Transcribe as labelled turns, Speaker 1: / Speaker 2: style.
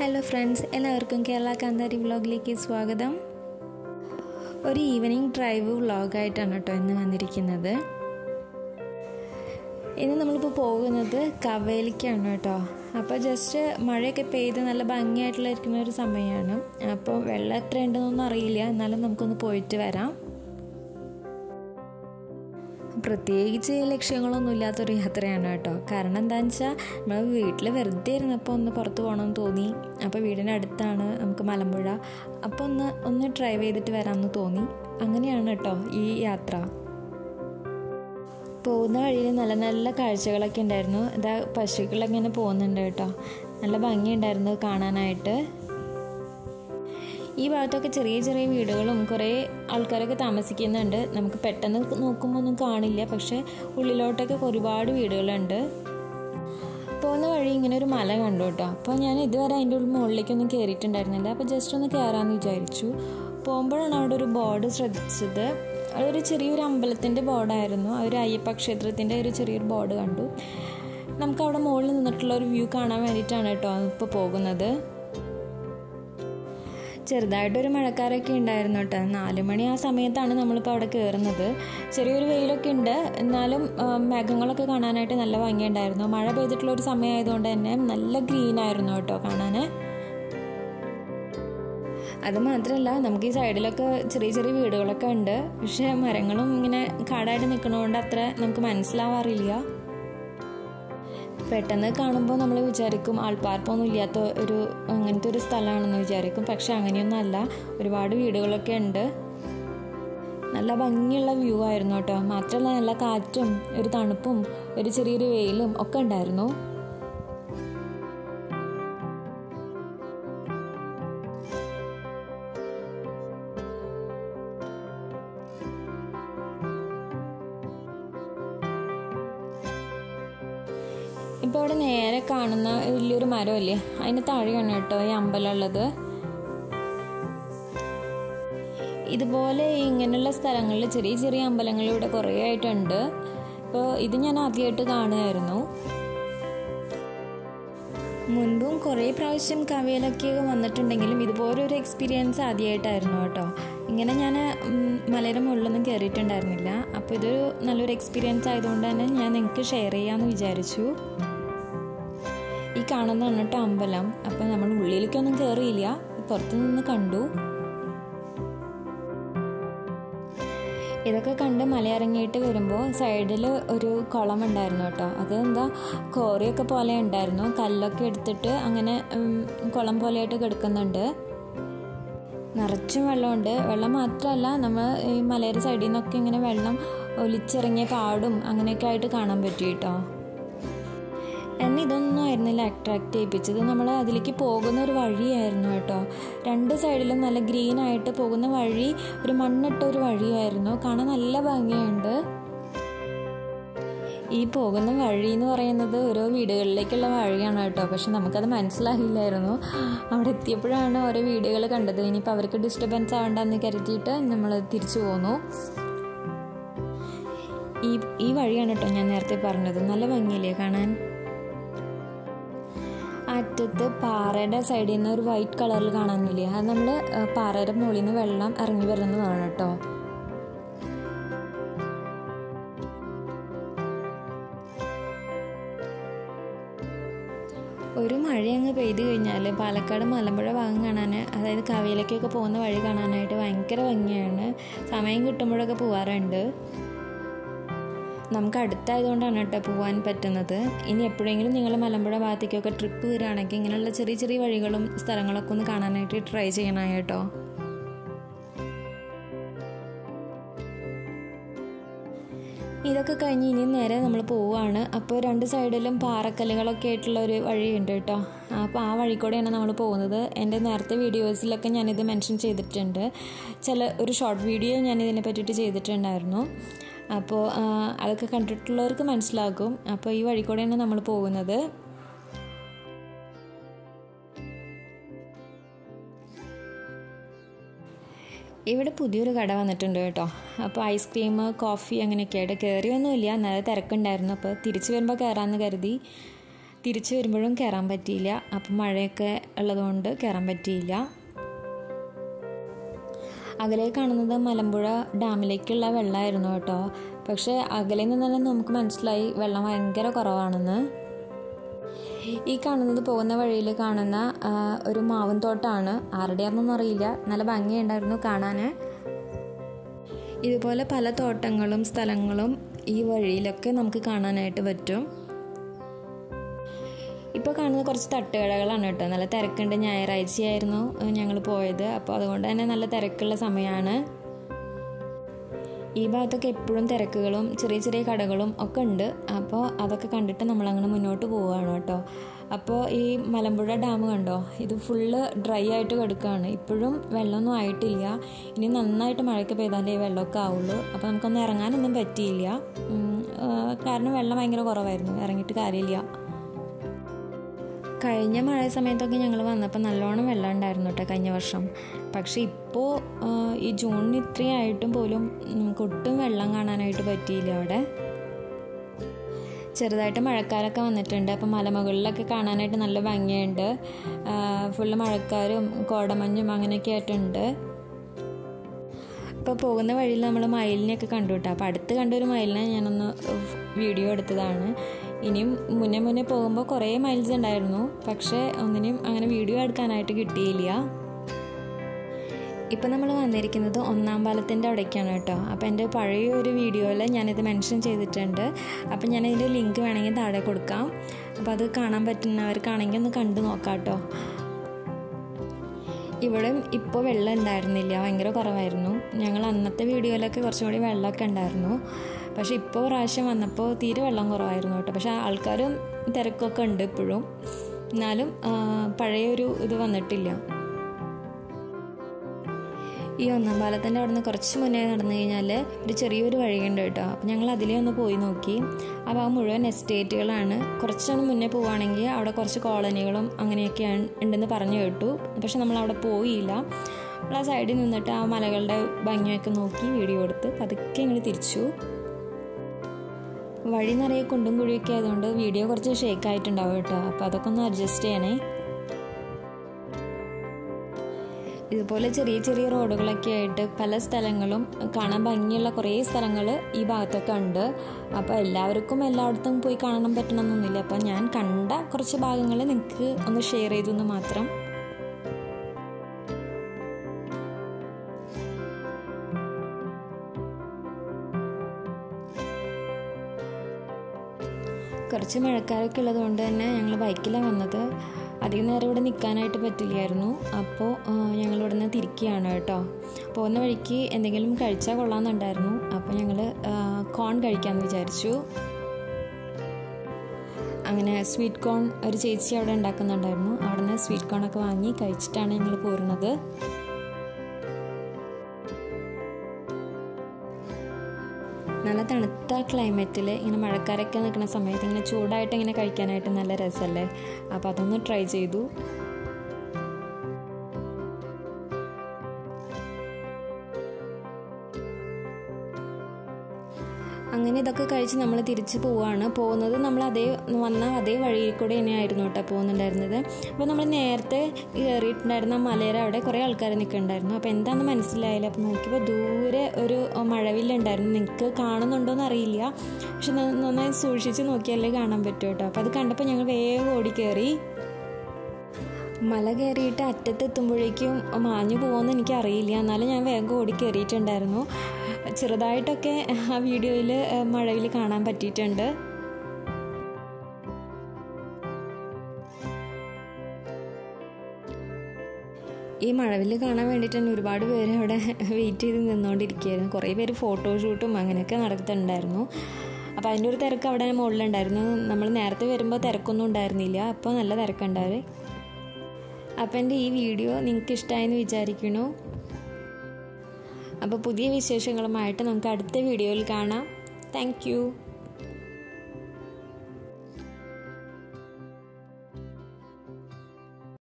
Speaker 1: Hello friends, എല്ലാവർക്കും കേരള കാന്താരി വ്ളോഗിലേക്ക് സ്വാഗതം. ഒരു ഈവനിങ് ഡ്രൈവ് വ്ളോഗായിട്ടാണ് കേട്ടോ ഇന്ന് വന്നിരിക്കുന്നത്. ഇന്ന് നമ്മളിപ്പോൾ പോകുന്നത് കവേലിക്കാണ് കേട്ടോ. അപ്പോൾ ജസ്റ്റ് മഴയൊക്കെ പെയ്ത് നല്ല ഭംഗിയായിട്ടുള്ള ഇരിക്കുന്ന ഒരു സമയമാണ്. അപ്പോൾ വെള്ളം എത്ര ഉണ്ടെന്നൊന്നും അറിയില്ല, എന്നാലും നമുക്കൊന്ന് പോയിട്ട് വരാം. പ്രത്യേകിച്ച് ലക്ഷ്യങ്ങളൊന്നും ഇല്ലാത്തൊരു യാത്രയാണ് കേട്ടോ. കാരണം എന്താണെന്ന് വെച്ചാൽ നമ്മൾ വീട്ടിൽ വെറുതെ ഇരുന്നപ്പോൾ ഒന്ന് പുറത്ത് പോകണമെന്ന് തോന്നി. അപ്പോൾ വീടിൻ്റെ അടുത്താണ് നമുക്ക് മലമ്പുഴ, അപ്പോൾ ഒന്ന് ഡ്രൈവ് ചെയ്തിട്ട് വരാമെന്ന് തോന്നി. അങ്ങനെയാണ് കേട്ടോ ഈ യാത്ര. പോകുന്ന വഴിയിൽ നല്ല നല്ല കാഴ്ചകളൊക്കെ ഉണ്ടായിരുന്നു. ഇതാ പശുക്കളൊക്കെ ഇങ്ങനെ പോകുന്നുണ്ട് കേട്ടോ. നല്ല ഭംഗിയുണ്ടായിരുന്നു കാണാനായിട്ട്. ഈ ഭാഗത്തൊക്കെ ചെറിയ ചെറിയ വീടുകളും കുറേ ആൾക്കാരൊക്കെ താമസിക്കുന്നുണ്ട്. നമുക്ക് പെട്ടെന്ന് നോക്കുമ്പോൾ ഒന്നും കാണില്ല, പക്ഷേ ഉള്ളിലോട്ടൊക്കെ ഒരുപാട് വീടുകളുണ്ട്. പോകുന്ന വഴി ഇങ്ങനെ ഒരു മല കണ്ടു കേട്ടോ. അപ്പോൾ ഞാൻ ഇതുവരെ അതിൻ്റെ മുകളിലേക്കൊന്നും കയറിയിട്ടുണ്ടായിരുന്നില്ല. അപ്പോൾ ജസ്റ്റ് ഒന്ന് കയറാമെന്ന് വിചാരിച്ചു. പോകുമ്പോഴാണ് അവിടെ ഒരു ബോർഡ് ശ്രദ്ധിച്ചത്. അതൊരു ചെറിയൊരു അമ്പലത്തിൻ്റെ ബോർഡായിരുന്നു. ഒരു അയ്യപ്പ ക്ഷേത്രത്തിൻ്റെ ഒരു ചെറിയൊരു ബോർഡ് കണ്ടു. നമുക്കവിടെ മുകളിൽ നിന്നിട്ടുള്ള ഒരു വ്യൂ കാണാൻ വേണ്ടിയിട്ടാണ് കേട്ടോ ഇപ്പോൾ പോകുന്നത്. ചെറുതായിട്ടൊരു മഴക്കാരൊക്കെ ഉണ്ടായിരുന്നു കേട്ടോ. 4 മണി ആ സമയത്താണ് നമ്മളിപ്പോൾ അവിടെ കയറുന്നത്. ചെറിയൊരു വെയിലൊക്കെ ഉണ്ട്, എന്നാലും മേഘങ്ങളൊക്കെ കാണാനായിട്ട് നല്ല ഭംഗിയുണ്ടായിരുന്നു. മഴ പെയ്തിട്ടുള്ളൊരു സമയമായതുകൊണ്ട് തന്നെ നല്ല ഗ്രീനായിരുന്നു കേട്ടോ കാണാൻ. അത് മാത്രമല്ല, നമുക്ക് ഈ സൈഡിലൊക്കെ ചെറിയ ചെറിയ വീടുകളൊക്കെ ഉണ്ട്. പക്ഷേ മരങ്ങളും ഇങ്ങനെ കാടായിട്ട് നിൽക്കുന്നതുകൊണ്ട് അത്ര നമുക്ക് മനസ്സിലാവാറില്ല. പെട്ടെന്ന് കാണുമ്പോൾ നമ്മൾ വിചാരിക്കും ആൾപ്പാർപ്പൊന്നും ഇല്ലാത്ത അങ്ങനത്തെ ഒരു സ്ഥലമാണെന്ന് വിചാരിക്കും. പക്ഷെ അങ്ങനെയൊന്നും അല്ല, ഒരുപാട് വീടുകളൊക്കെ ഉണ്ട്. നല്ല ഭംഗിയുള്ള വ്യൂ ആയിരുന്നു കേട്ടോ. മാത്രമല്ല നല്ല കാറ്റും ഒരു തണുപ്പും ഒരു ചെറിയൊരു വെയിലും ഒക്കെ ഉണ്ടായിരുന്നു. ഇപ്പോൾ അവിടെ നേരെ കാണുന്ന വലിയൊരു മരമല്ലേ, അതിന് താഴെയാണ് കേട്ടോ ഈ അമ്പലം ഉള്ളത്. ഇതുപോലെ ഇങ്ങനെയുള്ള സ്ഥലങ്ങളിൽ ചെറിയ ചെറിയ അമ്പലങ്ങൾ ഇവിടെ കുറേ ആയിട്ടുണ്ട്. ഇപ്പോൾ ഇത് ഞാൻ ആദ്യമായിട്ട് കാണുമായിരുന്നു. മുൻപും കുറേ പ്രാവശ്യം കവേലൊക്കെ വന്നിട്ടുണ്ടെങ്കിലും ഇതുപോലൊരു എക്സ്പീരിയൻസ് ആദ്യമായിട്ടായിരുന്നു കേട്ടോ. ഇങ്ങനെ ഞാൻ മലയുടെ മുകളിലൊന്നും കയറിയിട്ടുണ്ടായിരുന്നില്ല. അപ്പോൾ ഇതൊരു നല്ലൊരു എക്സ്പീരിയൻസ് ആയതുകൊണ്ട് തന്നെ ഞാൻ നിങ്ങൾക്ക് ഷെയർ ചെയ്യാമെന്ന് വിചാരിച്ചു. ഈ കാണുന്നതാണ് കേട്ടോ അമ്പലം. അപ്പോൾ നമ്മൾ ഉള്ളിലേക്കൊന്നും കയറിയില്ല, പുറത്തു നിന്ന് കണ്ടു. ഇതൊക്കെ കണ്ട് മലയിറങ്ങിയിട്ട് വരുമ്പോൾ സൈഡിൽ ഒരു കുളം ഉണ്ടായിരുന്നു കേട്ടോ. അത് എന്താ കോറിയൊക്കെ പോലെ ഉണ്ടായിരുന്നു. കല്ലൊക്കെ എടുത്തിട്ട് അങ്ങനെ കുളം പോലെയായിട്ട് കിടക്കുന്നുണ്ട്. നിറച്ചും വെള്ളമുണ്ട്. വെള്ളം മാത്രമല്ല, നമ്മൾ ഈ മലയുടെ സൈഡിൽ നിന്നൊക്കെ ഇങ്ങനെ വെള്ളം ഒലിച്ചിറങ്ങിയ പാടും അങ്ങനെയൊക്കെ ആയിട്ട് കാണാൻ പറ്റും കേട്ടോ. എന്നെ ഇതൊന്നും ആയിരുന്നില്ല അട്രാക്റ്റ് ചെയ്യിപ്പിച്ചത്. നമ്മൾ അതിലേക്ക് പോകുന്ന ഒരു വഴിയായിരുന്നു കേട്ടോ. 2 സൈഡിലും നല്ല ഗ്രീനായിട്ട് പോകുന്ന വഴി, ഒരു മണ്ണിട്ട ഒരു വഴിയായിരുന്നു. കാണാൻ നല്ല ഭംഗിയുണ്ട്. ഈ പോകുന്ന വഴി എന്ന് പറയുന്നത് ഓരോ വീടുകളിലേക്കുള്ള വഴിയാണ് കേട്ടോ. പക്ഷെ നമുക്കത് മനസ്സിലായില്ലായിരുന്നു. അവിടെ എത്തിയപ്പോഴാണ് ഓരോ വീടുകൾ കണ്ടത്. ഇനിയിപ്പോൾ അവർക്ക് ഡിസ്റ്റർബൻസ് ആവണ്ടെന്ന് കരുതിയിട്ട് നമ്മൾ തിരിച്ചു പോന്നു. ഈ വഴിയാണ് കേട്ടോ ഞാൻ നേരത്തെ പറഞ്ഞത്. നല്ല ഭംഗിയില്ലേ കാണാൻ. അറ്റത്ത് പാറയുടെ സൈഡിൽ നിന്ന് ഒരു വൈറ്റ് കളറിൽ കാണാനില്ലേ, അത് നമ്മൾ പാറയുടെ മുകളിൽ നിന്ന് വെള്ളം ഇറങ്ങി വരുന്നതാണ് കേട്ടോ. ഒരു മഴ അങ്ങ് പെയ്തു കഴിഞ്ഞാൽ പാലക്കാട് മലമ്പുഴ ഭാഗം കാണാൻ, അതായത് കവേലിക്കൊക്കെ പോകുന്ന വഴി കാണാനായിട്ട് ഭയങ്കര ഭംഗിയാണ്. സമയം കിട്ടുമ്പോഴൊക്കെ പോകാറുണ്ട്. നമുക്ക് അടുത്തായതുകൊണ്ടാണ് കേട്ടോ പോകാൻ പറ്റുന്നത്. ഇനി എപ്പോഴെങ്കിലും നിങ്ങൾ മലമ്പുഴ ഭാഗത്തേക്കൊക്കെ ട്രിപ്പ് വരികയാണെങ്കിൽ ഇങ്ങനെയുള്ള ചെറിയ ചെറിയ വഴികളും സ്ഥലങ്ങളൊക്കെ ഒന്ന് കാണാനായിട്ട് ട്രൈ ചെയ്യണം കേട്ടോ. ഇതൊക്കെ കഴിഞ്ഞ് ഇനി നേരെ നമ്മൾ പോവുകയാണ്. അപ്പോൾ 2 സൈഡിലും പാറക്കല്ലുകളൊക്കെ ആയിട്ടുള്ള ഒരു വഴിയുണ്ട് കേട്ടോ. അപ്പോൾ ആ വഴി കൂടെയാണ് നമ്മൾ പോകുന്നത്. എൻ്റെ നേരത്തെ വീഡിയോസിലൊക്കെ ഞാനിത് മെൻഷൻ ചെയ്തിട്ടുണ്ട്. ഒരു ഷോർട്ട് വീഡിയോ ഞാൻ ഇതിനെ പറ്റിയിട്ട് ചെയ്തിട്ടുണ്ടായിരുന്നു. അപ്പോൾ അതൊക്കെ കണ്ടിട്ടുള്ളവർക്ക് മനസ്സിലാകും. അപ്പോൾ ഈ വഴി കൂടെയാണ് നമ്മൾ പോകുന്നത്. ഇവിടെ പുതിയൊരു കട വന്നിട്ടുണ്ട് കേട്ടോ. അപ്പോൾ ഐസ്ക്രീം, കോഫി അങ്ങനെയൊക്കെ ആയിട്ട് കയറിയൊന്നുമില്ല, നല്ല തിരക്കുണ്ടായിരുന്നു. അപ്പോൾ തിരിച്ചു വരുമ്പോൾ കയറാമെന്ന് കരുതി. തിരിച്ചു വരുമ്പോഴും കയറാൻ പറ്റിയില്ല. അപ്പം മഴയൊക്കെ ഉള്ളതുകൊണ്ട് കയറാൻ പറ്റിയില്ല. അകലെ കാണുന്നത് മലമ്പുഴ ഡാമിലേക്കുള്ള വെള്ളമായിരുന്നു കേട്ടോ. പക്ഷേ അകലെ നിന്ന് തന്നെ നമുക്ക് മനസ്സിലായി വെള്ളം ഭയങ്കര കുറവാണെന്ന്. ഈ കാണുന്നത് പോകുന്ന വഴിയിൽ കാണുന്ന ഒരു മാവും തോട്ടമാണ്. ആരുടെയാണെന്നൊന്നും അറിയില്ല. നല്ല ഭംഗിയുണ്ടായിരുന്നു കാണാൻ. ഇതുപോലെ പല തോട്ടങ്ങളും സ്ഥലങ്ങളും ഈ വഴിയിലൊക്കെ നമുക്ക് കാണാനായിട്ട് പറ്റും. ഇപ്പോൾ കാണുന്നത് കുറച്ച് തട്ടുകടകളാണ് കേട്ടോ. നല്ല തിരക്കുണ്ട്. ഞായറാഴ്ചയായിരുന്നു ഞങ്ങൾ പോയത്. അപ്പോൾ അതുകൊണ്ട് തന്നെ നല്ല തിരക്കുള്ള സമയമാണ്. ഈ ഭാഗത്തൊക്കെ എപ്പോഴും തിരക്കുകളും ചെറിയ ചെറിയ കടകളും ഒക്കെ ഉണ്ട്. അപ്പോൾ അതൊക്കെ കണ്ടിട്ട് നമ്മളങ്ങനെ മുന്നോട്ട് പോവുകയാണ് കേട്ടോ. അപ്പോൾ ഈ മലമ്പുഴ ഡാം കണ്ടോ, ഇത് ഫുള്ള് ഡ്രൈ ആയിട്ട് കിടക്കുകയാണ്. ഇപ്പോഴും വെള്ളമൊന്നും ആയിട്ടില്ല. ഇനി നന്നായിട്ട് മഴയ്ക്ക് പെയ്താലേ ഈ വെള്ളമൊക്കെ ആവുള്ളൂ. അപ്പോൾ നമുക്കൊന്നും ഇറങ്ങാനൊന്നും പറ്റിയില്ല. കാരണം വെള്ളം ഭയങ്കര കുറവായിരുന്നു. ഇറങ്ങിയിട്ട് കാര്യമില്ല. കഴിഞ്ഞ മഴ സമയത്തൊക്കെ ഞങ്ങൾ വന്നപ്പോൾ നല്ലോണം വെള്ളം ഉണ്ടായിരുന്നു കേട്ടോ കഴിഞ്ഞ വർഷം. പക്ഷേ ഇപ്പോൾ ഈ ജൂണിന് ഇത്രയായിട്ടും പോലും നമുക്ക് ഒട്ടും വെള്ളം കാണാനായിട്ട് പറ്റിയില്ല അവിടെ. ചെറുതായിട്ട് മഴക്കാരൊക്കെ വന്നിട്ടുണ്ട്. അപ്പം മലമുകളിലൊക്കെ കാണാനായിട്ട് നല്ല ഭംഗിയുണ്ട്. ഫുള്ള് മഴക്കാരും കോടമഞ്ഞും അങ്ങനെയൊക്കെ ആയിട്ടുണ്ട്. ഇപ്പോൾ പോകുന്ന വഴിയിൽ നമ്മൾ മയിലിനെയൊക്കെ കണ്ടു കേട്ടോ. അപ്പോൾ അടുത്ത് കണ്ടൊരു മയിലിനെ ഞാനൊന്ന് വീഡിയോ എടുത്തതാണ്. ഇനിയും മുന്നേ പോകുമ്പോൾ കുറേ മൈൽസ് ഉണ്ടായിരുന്നു. പക്ഷേ ഒന്നിനും അങ്ങനെ വീഡിയോ എടുക്കാനായിട്ട് കിട്ടിയില്ല. ഇപ്പം നമ്മൾ വന്നിരിക്കുന്നത് ഒന്നാം പാലത്തിൻ്റെ അവിടേക്കാണ് കേട്ടോ. അപ്പോൾ എൻ്റെ പഴയ ഒരു വീഡിയോയിൽ ഞാനിത് മെൻഷൻ ചെയ്തിട്ടുണ്ട്. അപ്പം ഞാനതിൻ്റെ ലിങ്ക് വേണമെങ്കിൽ താഴെ കൊടുക്കാം. അപ്പോൾ അത് കാണാൻ പറ്റുന്നവർക്കാണെങ്കിൽ ഒന്ന് കണ്ടു നോക്കാം കേട്ടോ. ഇവിടെ ഇപ്പോൾ വെള്ളം ഉണ്ടായിരുന്നില്ല, ഭയങ്കര കുറവായിരുന്നു. ഞങ്ങൾ അന്നത്തെ വീഡിയോയിലൊക്കെ കുറച്ചും കൂടി വെള്ളമൊക്കെ ഉണ്ടായിരുന്നു. പക്ഷേ ഇപ്പോൾ പ്രാവശ്യം വന്നപ്പോൾ തീരെ വെള്ളം കുറവായിരുന്നു കേട്ടോ. പക്ഷേ ആൾക്കാരും തിരക്കൊക്കെ ഉണ്ട് ഇപ്പോഴും. എന്നാലും പഴയൊരു ഇത് വന്നിട്ടില്ല. ഈ ഒന്നാം പാലത്തിൻ്റെ അവിടെ നിന്ന് കുറച്ച് മുന്നേ നടന്നു കഴിഞ്ഞാൽ ഒരു ചെറിയൊരു വഴിയുണ്ട് കേട്ടോ. അപ്പം ഞങ്ങൾ അതിലേ ഒന്ന് പോയി നോക്കി. അപ്പോൾ ആ മുഴുവൻ എസ്റ്റേറ്റുകളാണ്. കുറച്ചൊന്ന് മുന്നേ പോവുകയാണെങ്കിൽ അവിടെ കുറച്ച് കോളനികളും അങ്ങനെയൊക്കെ ഉണ്ടെന്ന് പറഞ്ഞു കേട്ടു. പക്ഷെ നമ്മളവിടെ പോയില്ല. നമ്മൾ ആ സൈഡിൽ നിന്നിട്ട് ആ മലകളുടെ ഭംഗിയൊക്കെ നോക്കി വീഡിയോ എടുത്ത് പതുക്കെ ഇങ്ങോട്ട് തിരിച്ചു. വഴി നിറയെ കുണ്ടും കുഴിയൊക്കെ ആയതുകൊണ്ട് വീഡിയോ കുറച്ച് ഷേക്കായിട്ടുണ്ടാവും കേട്ടോ. അപ്പോൾ അതൊക്കെ ഒന്ന് അഡ്ജസ്റ്റ് ചെയ്യണേ. ഇതുപോലെ ചെറിയ ചെറിയ റോഡുകളൊക്കെ ആയിട്ട് പല സ്ഥലങ്ങളും കാണാൻ ഭംഗിയുള്ള കുറേ സ്ഥലങ്ങൾ ഈ ഭാഗത്തൊക്കെ ഉണ്ട്. അപ്പോൾ എല്ലാവർക്കും എല്ലായിടത്തും പോയി കാണാൻ പറ്റണമെന്നൊന്നുമില്ല. അപ്പോൾ ഞാൻ കണ്ട കുറച്ച് ഭാഗങ്ങൾ നിങ്ങൾക്ക് ഒന്ന് ഷെയർ ചെയ്തെന്ന് മാത്രം. കുറച്ച് മഴക്കാരൊക്കെ ഉള്ളതുകൊണ്ട് തന്നെ ഞങ്ങൾ ബൈക്കിലാണ് വന്നത്. അധികം നേരം ഇവിടെ നിൽക്കാനായിട്ട് പറ്റില്ലായിരുന്നു. അപ്പോൾ ഞങ്ങളിവിടെ നിന്ന് തിരിക്കുകയാണ് കേട്ടോ. പോകുന്ന വഴിക്ക് എന്തെങ്കിലും കഴിച്ചാൽ കൊള്ളാമെന്നുണ്ടായിരുന്നു. അപ്പോൾ ഞങ്ങൾ കോൺ കഴിക്കാമെന്ന് വിചാരിച്ചു. അങ്ങനെ സ്വീറ്റ് കോൺ ഒരു ചേച്ചി അവിടെ ഉണ്ടാക്കുന്നുണ്ടായിരുന്നു. അവിടെ നിന്ന് സ്വീറ്റ് കോണൊക്കെ വാങ്ങി കഴിച്ചിട്ടാണ് ഞങ്ങൾ പോരുന്നത്. നല്ല തണുത്ത ക്ലൈമറ്റിൽ ഇങ്ങനെ മഴക്കാരൊക്കെ നിൽക്കുന്ന സമയത്ത് ഇങ്ങനെ ചൂടായിട്ട് ഇങ്ങനെ കഴിക്കാനായിട്ട് നല്ല രസമല്ലേ. അപ്പോൾ അതൊന്ന് ട്രൈ ചെയ്തു. അങ്ങനെ ഇതൊക്കെ കഴിച്ച് നമ്മൾ തിരിച്ച് പോവുകയാണ്. പോകുന്നത് നമ്മൾ വന്ന അതേ വഴിയിൽ കൂടെ തന്നെയായിരുന്നു കേട്ടോ പോകുന്നുണ്ടായിരുന്നത്. അപ്പോൾ നമ്മൾ നേരത്തെ കയറിയിട്ടുണ്ടായിരുന്ന മലയുടെ അവിടെ കുറേ ആൾക്കാർ നിൽക്കുന്നുണ്ടായിരുന്നു. അപ്പോൾ എന്താണെന്ന് മനസ്സിലായില്ല. അപ്പോൾ നോക്കിയപ്പോൾ ദൂരെ ഒരു മഴവില്ലുണ്ടായിരുന്നു. നിങ്ങൾക്ക് കാണുന്നുണ്ടോയെന്ന് അറിയില്ല. പക്ഷെ നന്നായി സൂക്ഷിച്ച് നോക്കിയാലേ കാണാൻ പറ്റും കേട്ടോ. അപ്പോൾ അത് കണ്ടപ്പോൾ ഞങ്ങൾ വേഗം ഓടി കയറി. മല കയറിയിട്ട് അറ്റത്തെത്തുമ്പോഴേക്കും മാഞ്ഞു പോകുമെന്ന് എനിക്കറിയില്ല. എന്നാലും ഞാൻ വേഗം ഓടി കയറിയിട്ടുണ്ടായിരുന്നു. ചെറുതായിട്ടൊക്കെ ആ വീഡിയോയിൽ മഴവിൽ കാണാൻ പറ്റിയിട്ടുണ്ട്. ഈ മഴവിൽ കാണാൻ വേണ്ടിയിട്ട് തന്നെ ഒരുപാട് പേര് അവിടെ വെയിറ്റ് ചെയ്ത് നിന്നുകൊണ്ടിരിക്കുകയായിരുന്നു. കുറേ പേര് ഫോട്ടോഷൂട്ടും അങ്ങനെയൊക്കെ നടത്തുന്നുണ്ടായിരുന്നു. അപ്പോൾ അതിൻ്റെ ഒരു തിരക്ക് അവിടെ മുകളിലുണ്ടായിരുന്നു. നമ്മൾ നേരത്തെ വരുമ്പോൾ തിരക്കൊന്നും ഉണ്ടായിരുന്നില്ല. അപ്പോൾ നല്ല തിരക്കുണ്ടായി. അപ്പോൾ എൻ്റെ ഈ വീഡിയോ നിങ്ങൾക്ക് ഇഷ്ടമായെന്ന് വിചാരിക്കുന്നു. അപ്പോൾ പുതിയ വിശേഷങ്ങളുമായിട്ട് നമുക്ക് അടുത്ത വീഡിയോയിൽ കാണാം. Thank U.